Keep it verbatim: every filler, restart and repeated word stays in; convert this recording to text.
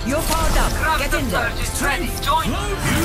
You're powered up. Grab Get the in there. surge is ready. Join me.